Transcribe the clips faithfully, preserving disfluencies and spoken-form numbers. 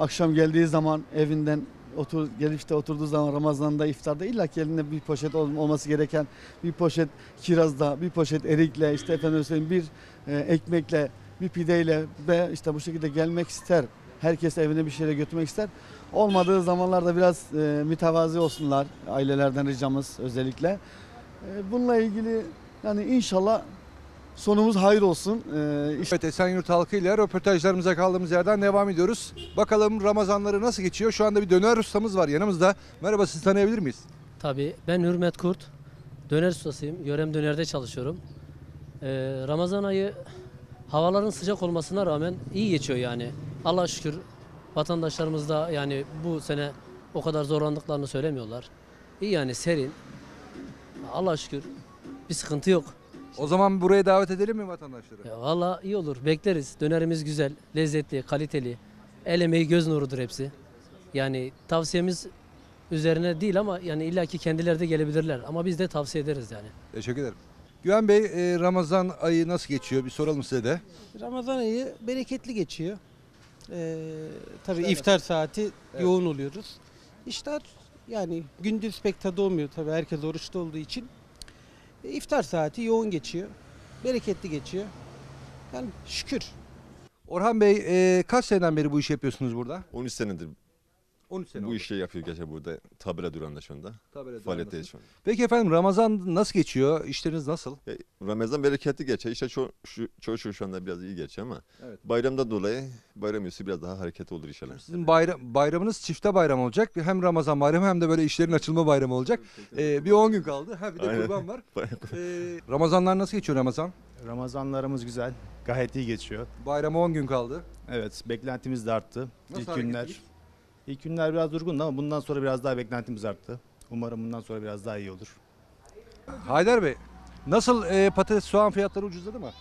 akşam geldiği zaman evinden otur, gelip işte oturduğu zaman Ramazan'da iftarda illa ki elinde bir poşet olması gereken bir poşet kirazda, bir poşet erikle, işte efendim söyleyeyim bir e, ekmekle, bir pideyle ve işte bu şekilde gelmek ister. Herkes evine bir şeyle götürmek ister. Olmadığı zamanlarda biraz e, mütevazi olsunlar ailelerden ricamız özellikle. E, bununla ilgili yani inşallah sonumuz hayır olsun. Ee, işte... Evet, Esenyurt halkıyla röportajlarımıza kaldığımız yerden devam ediyoruz. Bakalım Ramazanları nasıl geçiyor? Şu anda bir döner ustamız var yanımızda. Merhaba, sizi tanıyabilir miyiz? Tabii, ben Hürmet Kurt. Döner ustasıyım. Yörem Döner'de çalışıyorum. Ee, Ramazan ayı havaların sıcak olmasına rağmen iyi geçiyor yani. Allah'a şükür vatandaşlarımız da yani bu sene o kadar zorlandıklarını söylemiyorlar. İyi yani, serin. Allah'a şükür bir sıkıntı yok. O zaman buraya davet edelim mi vatandaşları? Ya valla iyi olur. Bekleriz. Dönerimiz güzel, lezzetli, kaliteli. El emeği göz nurudur hepsi. Yani tavsiyemiz üzerine değil ama yani illaki kendileri de gelebilirler. Ama biz de tavsiye ederiz yani. Teşekkür ederim. Güven Bey, e, Ramazan ayı nasıl geçiyor? Bir soralım size de. Ramazan ayı bereketli geçiyor. Ee, tabii İşler iftar saati Evet. yoğun oluyoruz. İşler yani gündüz pek tadı olmuyor tabii herkes oruçta olduğu için. E, iftar saati yoğun geçiyor. Bereketli geçiyor. Yani şükür. Orhan Bey, e, kaç seneden beri bu işi yapıyorsunuz burada? on üç senedir on üç sene bu oldu. işi yapıyor gerçekten burada. Tabela durağında şu anda. Tabela Faaliyetteyiz şu anda. Peki efendim, Ramazan nasıl geçiyor? İşleriniz nasıl? E, Ramazan bereketli geçiyor. İşte ço şu, çoğu şu anda biraz iyi geçiyor ama Evet. bayramdan dolayı bayram üstü biraz daha hareketli olur inşallah. Sizin bayram, bayramınız çifte bayram olacak. Hem Ramazan bayramı hem de böyle işlerin açılma bayramı olacak. Ee, bir on gün kaldı. Ha, bir de Aynen. kurban var. Ee, Ramazanlar nasıl geçiyor Ramazan? Ramazanlarımız güzel. Gayet iyi geçiyor. Bayrama on gün kaldı. Evet, beklentimiz de arttı. Nasıl ilk günler hareketliyiz? ilk günler biraz durgundu ama bundan sonra biraz daha beklentimiz arttı. Umarım bundan sonra biraz daha iyi olur. Haydar Bey, nasıl e, patates soğan fiyatları ucuzladı mı?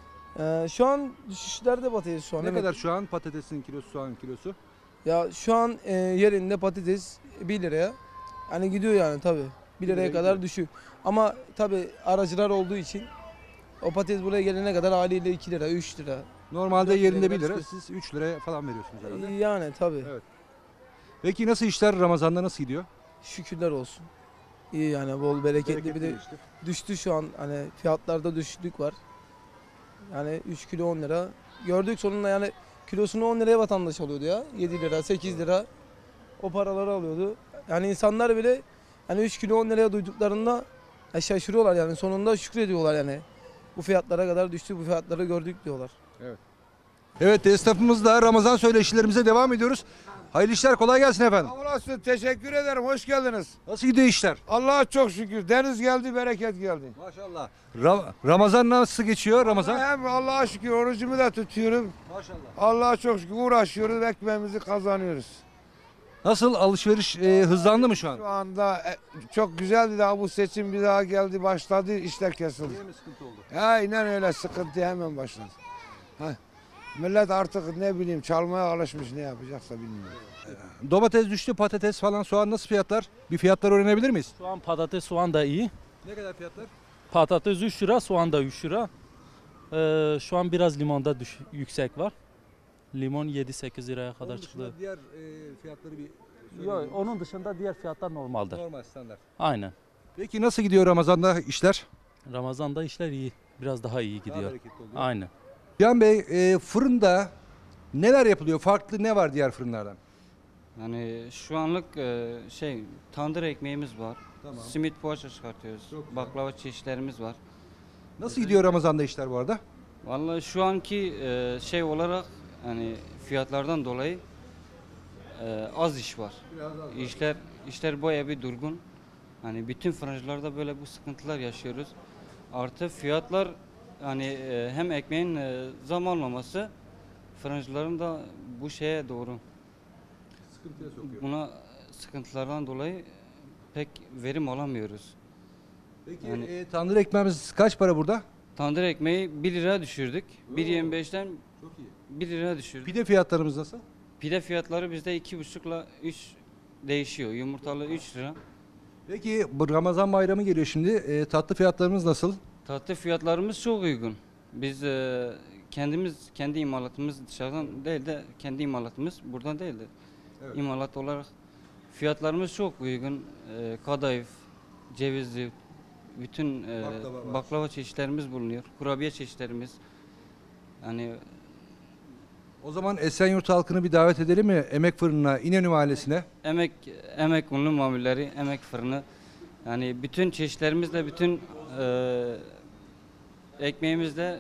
Ee, şu an düşüşlerde batıyız şu an. Ne evet. kadar şu an patatesin kilosu, soğanın kilosu? Ya şu an e, yerinde patates bir liraya. Hani gidiyor yani tabii. bir liraya liraya kadar gidiyor. düşüyor. Ama tabii aracılar olduğu için o patates buraya gelene kadar haliyle iki lira, üç lira. Normalde dört yerinde liraya bir lira, kadar siz üç liraya falan veriyorsunuz herhalde. Yani tabii. Evet. Peki nasıl işler Ramazan'da nasıl gidiyor? Şükürler olsun. İyi yani, bol bereketli, bir de geçti. düştü şu an, hani fiyatlarda düşüklük var. Yani üç kilo on lira. Gördük sonunda yani, kilosunu on liraya vatandaş alıyordu ya. yedi lira, sekiz lira o paraları alıyordu. Yani insanlar bile hani üç kilo on liraya duyduklarında ya şaşırıyorlar yani, sonunda şükrediyorlar yani. Bu fiyatlara kadar düştü, bu fiyatları gördük diyorlar. Evet, esnafımızla Ramazan söyleşilerimize devam ediyoruz. Hayırlı işler, kolay gelsin efendim. Sağ olasın, teşekkür ederim. Hoş geldiniz. Nasıl gidiyor işler? Allah'a çok şükür. Deniz geldi, bereket geldi. Maşallah. Ra- Ramazan nasıl geçiyor Ramazan? Hem Allah'a şükür orucumu da tutuyorum. Maşallah. Allah'a çok şükür uğraşıyoruz, ekmeğimizi kazanıyoruz. Nasıl, alışveriş e, hızlandı mı şu an? Şu anda e, çok güzeldi, daha bu seçim bir daha geldi, başladı, işler kesildi. Yine mi sıkıntı oldu? Aynen öyle, sıkıntı hemen başladı. Ha. Millet artık ne bileyim çalmaya alışmış, ne yapacaksa bilmiyorum. Domates düştü, patates falan, soğan nasıl fiyatlar? Bir fiyatlar öğrenebilir miyiz? Şu an patates, soğan da iyi. Ne kadar fiyatlar? Patates üç lira, soğan da üç lira. Ee, şu an biraz limonda düş, yüksek var. Limon yedi sekiz liraya kadar Onun dışında çıktı. diğer e, fiyatları bir Yok, onun dışında diğer fiyatlar normaldir. normal standart. Aynen. Peki nasıl gidiyor Ramazan'da işler? Ramazan'da işler iyi. Biraz daha iyi Daha gidiyor. hareketli oluyor. Aynen. Cihan Bey, e, fırında neler yapılıyor? Farklı ne var diğer fırınlardan? Yani şu anlık e, şey tandır ekmeğimiz var. Tamam. Simit poğaça çıkartıyoruz. Çok güzel. Baklava çeşitlerimiz var. Nasıl gidiyor Ramazan'da işler bu arada? Vallahi şu anki e, şey olarak hani fiyatlardan dolayı e, az iş var. İşler işler bayağı bir durgun. Hani bütün fırıncılarda böyle bu sıkıntılar yaşıyoruz. Artı fiyatlar hani e, hem ekmeğin e, zam almaması fırıncıların da bu şeye doğru Sıkıntıya sokuyor. buna sıkıntılardan dolayı pek verim alamıyoruz. Peki Yani- e, tandır ekmeğimiz kaç para burada? Tandır ekmeği bir lira düşürdük. bir yirmi beşten Çok iyi. bir lira düşürdük. Pide fiyatlarımız nasıl? Pide fiyatları bizde iki buçuk ile üç değişiyor. Yumurtalı üç lira. Peki bu Ramazan bayramı geliyor şimdi. E, tatlı fiyatlarımız nasıl? Tatlı fiyatlarımız çok uygun. Biz e, kendimiz kendi imalatımız dışarıdan değil de kendi imalatımız buradan değil de Evet. imalat olarak fiyatlarımız çok uygun. E, kadayıf, cevizli, bütün e, Baklava var. baklava çeşitlerimiz bulunuyor. Kurabiye çeşitlerimiz. Yani O zaman Esenyurt halkını bir davet edelim mi? Emek Fırını'na, İnönü Mahallesi'ne. emek emek unlu mamulleri, emek fırını. Yani bütün çeşitlerimizle, bütün e, ekmeğimizle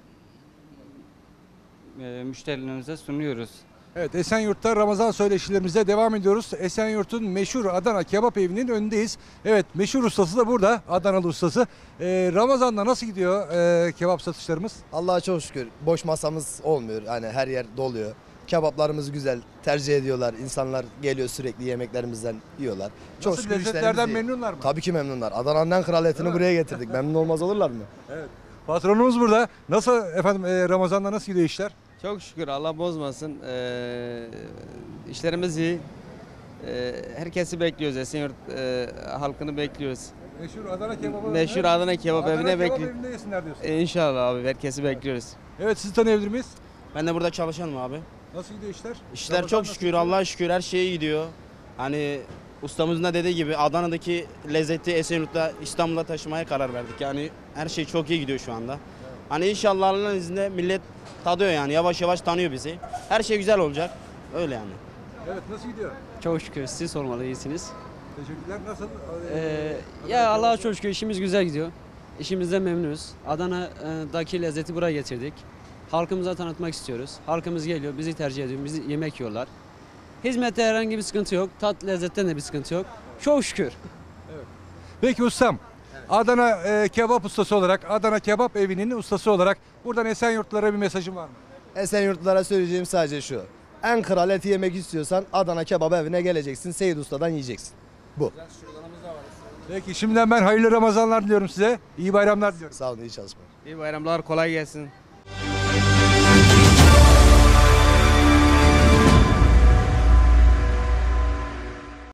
e, müşterilerimize sunuyoruz. Evet, Esenyurt'ta Ramazan söyleşilerimize devam ediyoruz. Esenyurt'un meşhur Adana Kebap Evi'nin önündeyiz. Evet, meşhur ustası da burada, Adanalı ustası. Ee, Ramazan'da nasıl gidiyor e, kebap satışlarımız? Allah'a çok şükür boş masamız olmuyor. Hani her yer doluyor. Kebaplarımız güzel, tercih ediyorlar. İnsanlar geliyor sürekli yemeklerimizden yiyorlar. Çok Nasıl, şükür lezzetlerden işlerimiz iyi. memnunlar mı? Tabii ki memnunlar. Adana'nın en kral etini Değil mi? buraya getirdik. Memnun olmaz olurlar mı? Patronumuz burada. Nasıl efendim, e, Ramazan'da nasıl gidiyor işler? Çok şükür Allah bozmasın. Ee, işlerimiz iyi. Ee, herkesi bekliyoruz. Esenyurt e, halkını bekliyoruz. Meşhur Adana Kebabı. Meşhur Adana Kebap Adana evine Kebap bekliyoruz. evinde yesinler diyorsun. İnşallah abi herkesi bekliyoruz. Evet, sizi tanıyabilir miyiz? Ben de burada çalışanım abi. Nasıl gidiyor işler? İşler Ramazan çok nasıl şükür, gidiyor? Allah'a şükür her şey gidiyor. Hani ustamızın da dediği gibi Adana'daki lezzeti Esenyurt'ta İstanbul'a taşımaya karar verdik. Yani her şey çok iyi gidiyor şu anda. Hani inşallah Allah'ın izniyle millet tadıyor yani yavaş yavaş tanıyor bizi. Her şey güzel olacak. Öyle yani. Evet, nasıl gidiyor? Çok şükür sizi sormalı iyisiniz. Teşekkürler. Nasıl? Ee, ya Allah'a çok şükür işimiz güzel gidiyor. İşimizden memnunuz. Adana'daki lezzeti buraya getirdik. Halkımıza tanıtmak istiyoruz. Halkımız geliyor, bizi tercih ediyor, bizi yemek yiyorlar. Hizmette herhangi bir sıkıntı yok. Tat lezzetten de bir sıkıntı yok. Çok şükür. Peki ustam, Adana e, Kebap ustası olarak, Adana Kebap Evi'nin ustası olarak buradan Esenyurtlulara bir mesajın var mı? Esenyurtlulara söyleyeceğim sadece şu. En kral eti yemek istiyorsan Adana Kebap Evi'ne geleceksin. Seyit Usta'dan yiyeceksin. Bu. Peki, şimdiden ben hayırlı Ramazanlar diliyorum size. İyi bayramlar diliyorum. Sağ olun, iyi çalışmalar. İyi bayramlar, kolay gelsin.